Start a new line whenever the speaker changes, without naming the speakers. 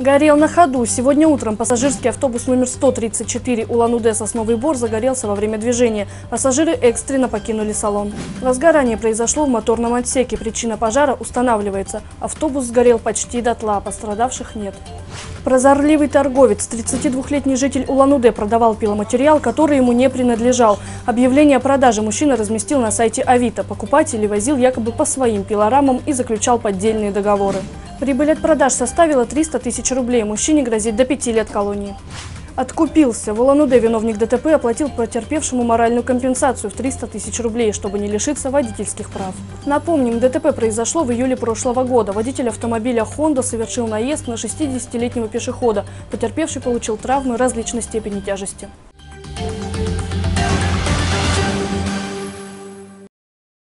Горел на ходу. Сегодня утром пассажирский автобус номер 134 Улан-Удэ Сосновый Бор загорелся во время движения. Пассажиры экстренно покинули салон. Возгорание произошло в моторном отсеке. Причина пожара устанавливается. Автобус сгорел почти дотла, пострадавших нет. Прозорливый торговец, 32-летний житель Улан-Удэ, продавал пиломатериал, который ему не принадлежал. Объявление о продаже мужчина разместил на сайте Авито. Покупателей возил якобы по своим пилорамам и заключал поддельные договоры. Прибыль от продаж составила 300 тысяч рублей. Мужчине грозит до 5 лет колонии. Откупился. В Улан-Удэ виновник ДТП оплатил потерпевшему моральную компенсацию в 300 тысяч рублей, чтобы не лишиться водительских прав. Напомним, ДТП произошло в июле прошлого года. Водитель автомобиля Honda совершил наезд на 60-летнего пешехода. Потерпевший получил травмы различной степени тяжести.